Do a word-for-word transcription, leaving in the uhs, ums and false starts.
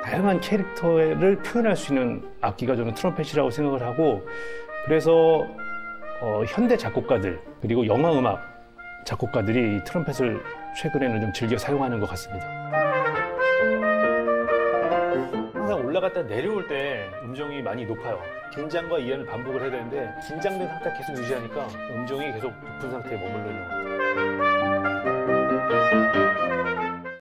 다양한 캐릭터를 표현할 수 있는 악기가 저는 트럼펫이라고 생각을 하고, 그래서 어, 현대 작곡가들 그리고 영화 음악 작곡가들이 이 트럼펫을 최근에는 좀 즐겨 사용하는 것 같습니다. 항상 올라갔다 내려올 때 음정이 많이 높아요. 긴장과 이완을 반복을 해야 되는데 긴장된 상태 계속 유지하니까 음정이 계속 높은 상태에 머물러 있는 것 같아요.